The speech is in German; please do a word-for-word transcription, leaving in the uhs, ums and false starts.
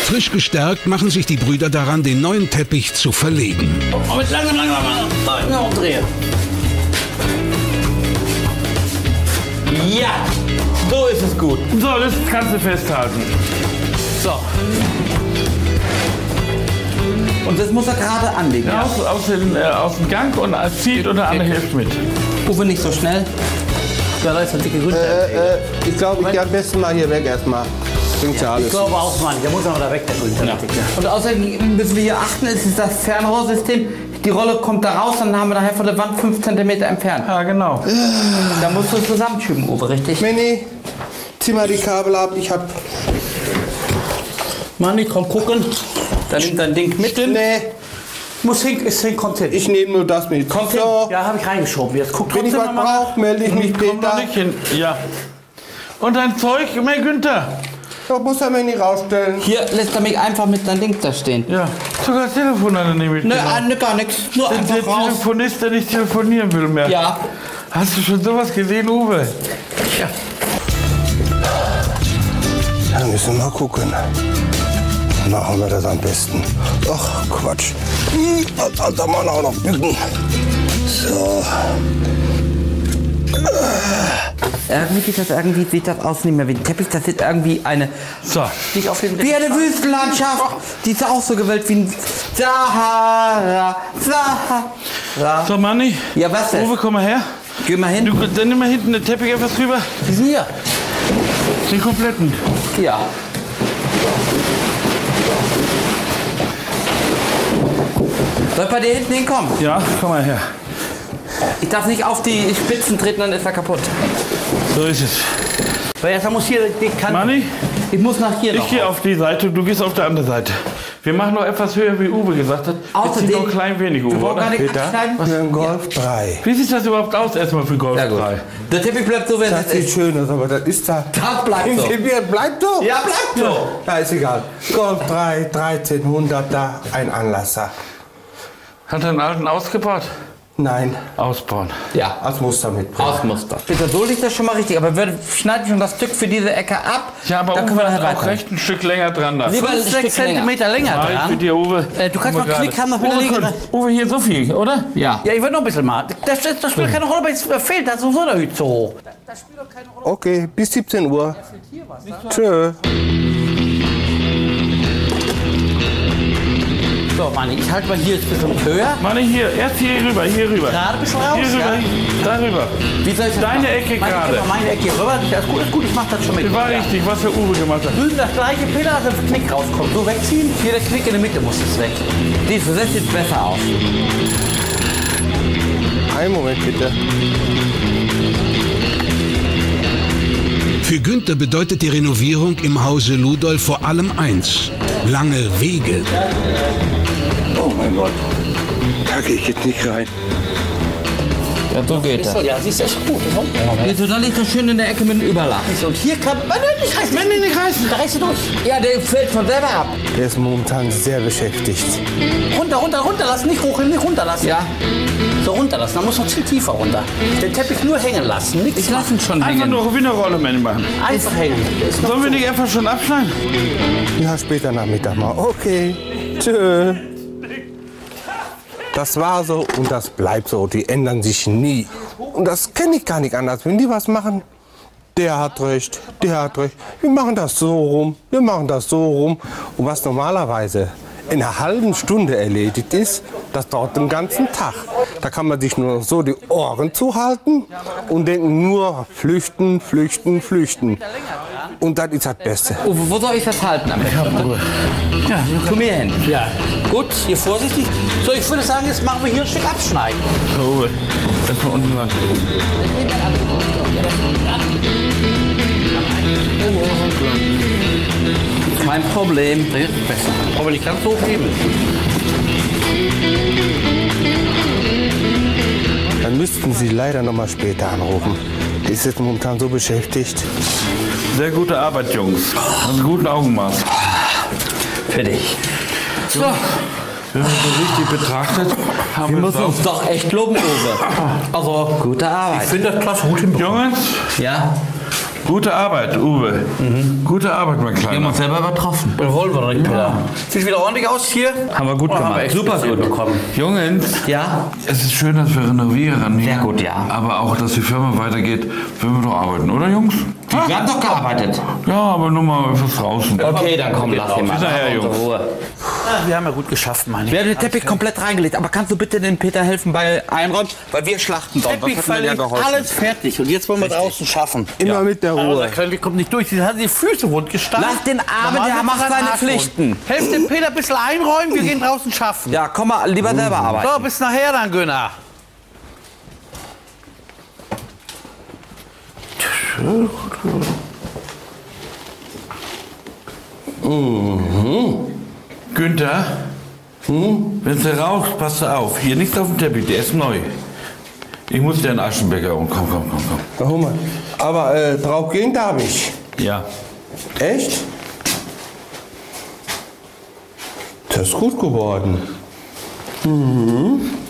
Frisch gestärkt machen sich die Brüder daran, den neuen Teppich zu verlegen. Oh, mit langsam, langsam, langsam umdrehen. Ja, so ist es gut. So, das kannst du festhalten. So. Und das muss er gerade anlegen. Ja, aus, aus, den, äh, aus dem Gang und zieht und der andere hilft mit. Uwe, nicht so schnell. Ja, da ist der dicke Grün. Äh, äh, ich glaube, ich gehe am besten mal hier weg erstmal. Bringt ja alles. Ich glaube auch, Mann. Der muss aber da weg, der Grün. Ja. Und außerdem müssen wir hier achten, es ist das Fernrohrsystem. Die Rolle kommt da raus, dann haben wir daher von der Wand fünf Zentimeter entfernt. Ja, genau. Da musst du es zusammenschüben, Uwe, richtig? Manny, zieh mal die Kabel ab. Ich hab. Manni, komm gucken. Da nimmt dein Ding mit. Nee. Muss hin, ist hin, kommt hin. Ich nehme nur das mit. Kommt so. hin. Ja, habe ich reingeschoben. Jetzt guck Wenn ich was brauche, melde ich mich, Komm Peter. noch nicht hin. Ja. Und dein Zeug, mein Günther. Da muss er mir nicht rausstellen. Hier lässt er mich einfach mit deinem Ding da stehen. Ja. Sogar das Telefon hat er nicht Ne, mitgenommen. ne, gar nichts. Nur Der einfach raus. Telefonist, der nicht telefonieren will mehr. Ja. Hast du schon sowas gesehen, Uwe? Ja. Dann müssen wir mal gucken. Machen wir das am besten. Ach, Quatsch. Hm, das kann man auch noch bücken. So. Irgendwie sieht das, irgendwie sieht das aus nicht mehr wie ein Teppich. Das sieht irgendwie eine... So. Nicht auf den wie eine Wüstenlandschaft. Die ist auch so gewölbt wie ein Sahara. Sahara. So, Manni. Ja, was denn? Uwe, komm mal her. Geh mal hin. Du, dann nimm mal hinten den Teppich etwas drüber. Die sind hier. Den kompletten. Ja. Soll ich bei dir hinten hinkommen? Ja, komm mal her. Ich darf nicht auf die Spitzen treten, dann ist er kaputt. So ist es. Weil jetzt muss hier die Kante. Manni, Ich muss nach hier ich noch. gehe auf die Seite, du gehst auf der andere Seite. Wir machen noch etwas höher, wie Uwe gesagt hat. Jetzt Außerdem- sind noch ein klein wenig, Uwe, Wir wollen oder? gar nicht Peter? abschneiden. Für einen Golf drei. Wie sieht das überhaupt aus, erstmal für Golf Ja, gut. drei? Der Teppich bleibt so, wie es Das sieht ist. schön aus, aber das ist da. Das bleibt so. Bleibt so? Ja, bleibt so. Ja, ist egal. Golf drei, dreizehnhundert, da ein Anlasser. Hat er einen alten ausgebaut? Nein, Ausbauen. Ja, als Muster mitbringen. Ausmuster. Bitte, so liegt das schon mal richtig. Aber wir schneiden schon das Stück für diese Ecke ab. Ja, aber dann können Uwe wir hat nachher auch weiter. recht ein Stück länger dran da. Lieber Fünf, ein sechs Stück Zentimeter länger Mach ich dran. für dir, Uwe. Äh, du kannst Guck mal Klick haben, noch wieder Uwe, länger. guck, Uwe, hier so viel, oder? Ja. Ja, ich will noch ein bisschen mal. Das, das, das spielt keine Rolle, aber es fehlt das sowieso der Hüt so hoch. Das spielt doch keine Rolle. Okay, bis siebzehn Uhr. Tschö. So, Manni, ich halte mal hier jetzt ein bisschen höher. Manni, hier, erst hier rüber, hier rüber. Gerade ein bisschen raus, Hier rüber, ja? darüber. Wie soll ich das Deine machen? Ecke Meine gerade. Ecke, meine Ecke hier rüber. Das ist gut, ist gut, ich mach das schon mit. Das war Ja. richtig, was der Uwe gemacht hat. Drüben das gleiche Peter, dass der Knick rauskommt. So wegziehen. Hier der Knick in der Mitte muss es weg. Siehst du, das sieht besser aus. Einen Moment bitte. Für Günther bedeutet die Renovierung im Hause Ludolf vor allem eins: lange Wege. Oh mein Gott. Da gehe ich jetzt nicht rein. Ja, so geht das. Ja, siehst du, ist gut. Siehst du, da liegt das schön in der Ecke mit dem Überlapp. Und hier kann man nicht reißen. Wenn die nicht reißen, da reißt du durch. Ja, der fällt von selber ab. Der ist momentan sehr beschäftigt. Runter, runter, runterlassen. Nicht hoch, nicht runterlassen. Ja, So runterlassen. Dann muss noch viel tiefer runter. Den Teppich nur hängen lassen. Nichts ich lasse ihn schon Einfach hängen. nur wie eine Rolle machen. einfach hängen. Ist noch Sollen wir so. nicht einfach schon abschneiden? Ja, später Nachmittag mal. Okay. Tschö. Das war so und das bleibt so. Die ändern sich nie. Und das kenne ich gar nicht anders. Wenn die was machen, der hat recht, der hat recht. Wir machen das so rum, wir machen das so rum. Und was normalerweise in einer halben Stunde erledigt ist, das dauert den ganzen Tag. Da kann man sich nur so die Ohren zuhalten und denken nur flüchten, flüchten, flüchten. Und das ist das Beste. Oh, wo soll ich das halten damit? Ja, Zu mir hin. ja. Gut, hier vorsichtig. So, ich würde sagen, jetzt machen wir hier ein Stück abschneiden. So, Uwe, das von unten ran. Kein Problem. Das ist besser. Aber nicht ganz so hochheben. Dann müssten Sie leider noch mal später anrufen. Die ist jetzt momentan so beschäftigt. Sehr gute Arbeit, Jungs. Also guten Augenmaß. Fertig. So, Wenn man so richtig betrachtet, haben wir wir müssen uns doch echt loben, Uwe. Also, gute Arbeit. Ich finde das klasse, gut hinbekommen. Jungs, Ja, Gute Arbeit, Uwe. Mhm. Gute Arbeit, mein Wir haben Kleiner. uns selber übertroffen. Jawohl, wir direkt wieder. Sieht wieder ordentlich aus hier. Haben wir gut Oh, haben gemacht. wir echt Super viel gut. bekommen. Jungs, Ja? es ist schön, dass wir renovieren hier. Sehr gut, ja. Aber auch, dass die Firma weitergeht, wenn wir doch arbeiten, oder Jungs? Wir haben doch gearbeitet. Ja, aber nur mal fürs draußen. Okay, dann komm, lass ihn mal. Bis nachher, Unsere Jungs. Ruhe. Wir haben ja gut geschafft, meine Wir haben den Teppich komplett reingelegt, aber kannst du bitte den Peter helfen bei Einräumen? Weil wir schlachten dort. Teppich verlegt, alles fertig. Und jetzt wollen wir draußen schaffen. Immer mit der Aber Ruhe. der Kleine kommt nicht durch. Sie hat die Füße wund gestanden. Lass den Armen, Normal der ist macht sein seine Arsch Pflichten. wund. Helft dem Peter ein bisschen einräumen, wir gehen draußen schaffen. Ja, komm mal lieber selber arbeiten. So, bis nachher dann, Günnar. Günther, hm? Wenn du rauchst, passt du auf. Hier nichts auf dem Teppich, der ist neu. Ich muss dir einen Aschenbecher und komm, komm, komm, komm. Na, hol mal. Aber äh, drauf gehen darf ich. Ja. Echt? Das ist gut geworden. Mhm.